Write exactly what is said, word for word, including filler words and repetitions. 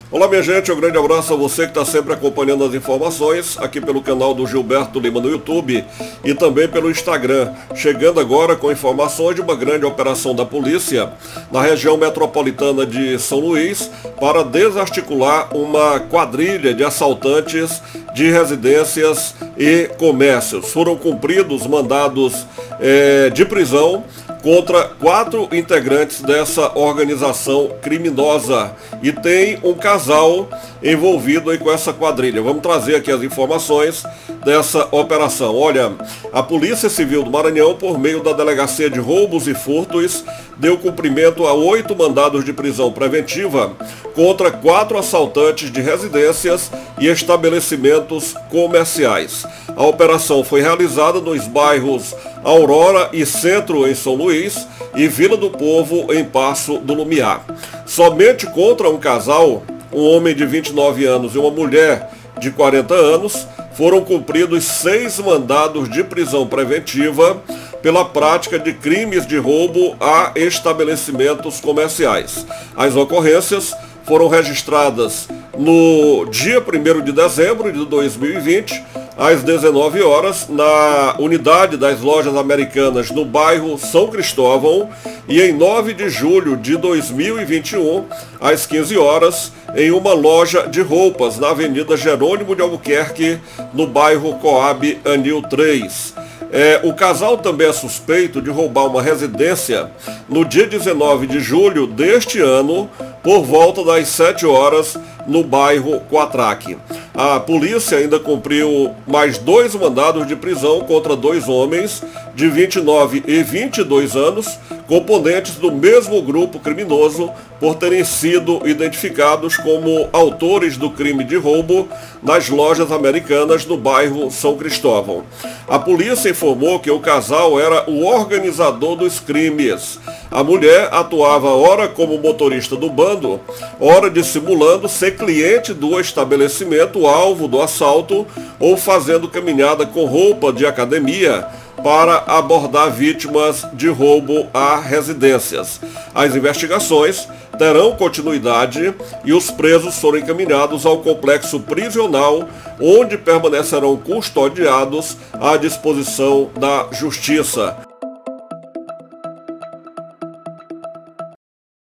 Olá minha gente, um grande abraço a você que está sempre acompanhando as informações aqui pelo canal do Gilberto Lima no YouTube e também pelo Instagram, chegando agora com informações de uma grande operação da polícia na região metropolitana de São Luís para desarticular uma quadrilha de assaltantes de residências e comércios. Foram cumpridos mandados é, de prisão contra quatro integrantes dessa organização criminosa e tem um casal envolvido aí com essa quadrilha. Vamos trazer aqui as informações dessa operação. Olha, a Polícia Civil do Maranhão, por meio da Delegacia de Roubos e Furtos, deu cumprimento a oito mandados de prisão preventiva contra quatro assaltantes de residências e estabelecimentos comerciais. A operação foi realizada nos bairros Aurora e Centro em São Luís e Vila do Povo em Paço do Lumiar. Somente contra um casal, um homem de vinte e nove anos e uma mulher de quarenta anos, foram cumpridos seis mandados de prisão preventiva pela prática de crimes de roubo a estabelecimentos comerciais. As ocorrências foram registradas no dia primeiro de dezembro de dois mil e vinte, às dezenove horas, na unidade das lojas americanas no bairro São Cristóvão, e em nove de julho de dois mil e vinte e um, às quinze horas, em uma loja de roupas na Avenida Jerônimo de Albuquerque, no bairro Coab Anil três. É, o casal também é suspeito de roubar uma residência no dia dezenove de julho deste ano, por volta das sete horas, no bairro Quatraque. A polícia ainda cumpriu mais dois mandados de prisão contra dois homens de vinte e nove e vinte e dois anos, componentes do mesmo grupo criminoso, por terem sido identificados como autores do crime de roubo nas lojas americanas no bairro São Cristóvão. A polícia informou que o casal era o organizador dos crimes. A mulher atuava ora como motorista do bando, ora dissimulando ser cliente do estabelecimento alvo do assalto ou fazendo caminhada com roupa de academia para abordar vítimas de roubo a residências. As investigações terão continuidade e os presos foram encaminhados ao complexo prisional, onde permanecerão custodiados à disposição da Justiça.